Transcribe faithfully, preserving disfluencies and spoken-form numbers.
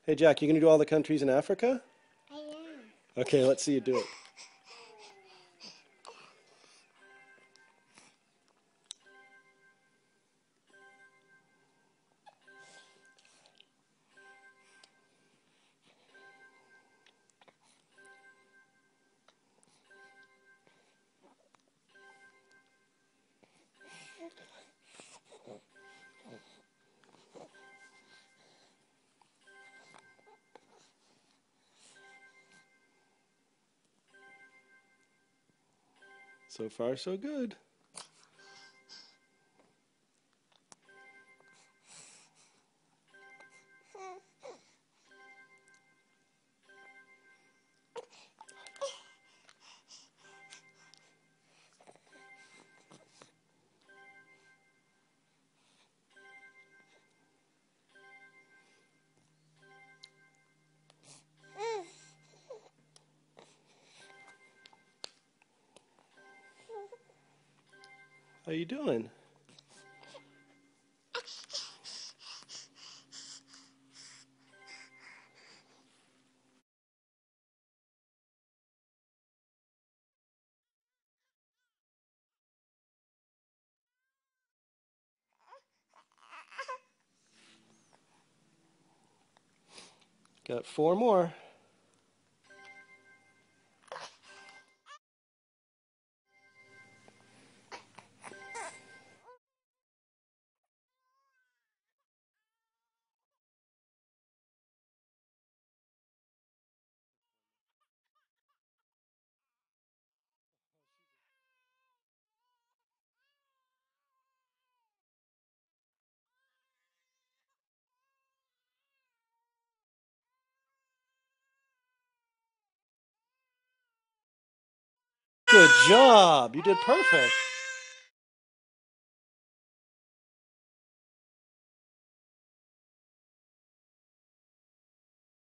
Hey Jack, you gonna do all the countries in Africa? I am. Okay, let's see you do it. So far, so good. How you doing? Got four more. Good job. You did perfect.